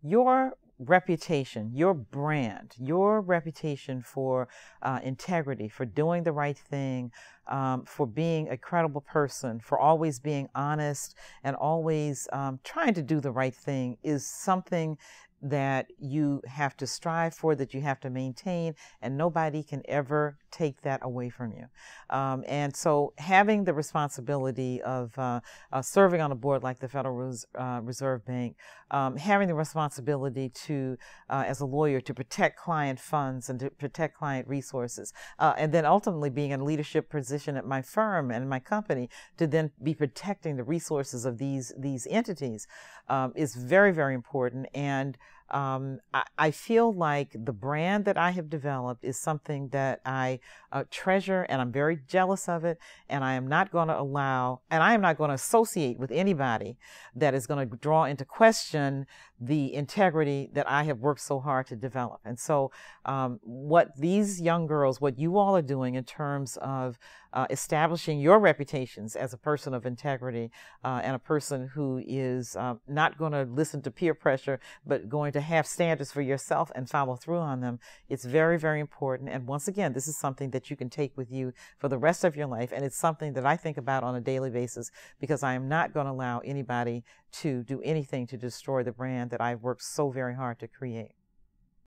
your reputation, your brand, your reputation for integrity, for doing the right thing, for being a credible person, for always being honest and always trying to do the right thing is something that you have to strive for, that you have to maintain, and nobody can ever take that away from you. And so having the responsibility of serving on a board like the Federal Reserve Bank, having the responsibility to, as a lawyer, to protect client funds and to protect client resources, and then ultimately being in a leadership position at my firm and my company to then be protecting the resources of these entities is very, very important. And I feel like the brand that I have developed is something that I treasure, and I'm very jealous of it, and I am not going to allow, and I am not going to associate with anybody that is going to draw into question the integrity that I have worked so hard to develop. And so what these young girls, what you all are doing in terms of establishing your reputations as a person of integrity and a person who is not going to listen to peer pressure, but going to have standards for yourself and follow through on them, it's very, very important. And once again, this is something that you can take with you for the rest of your life. And it's something that I think about on a daily basis, because I am not going to allow anybody to do anything to destroy the brand that I've worked so very hard to create.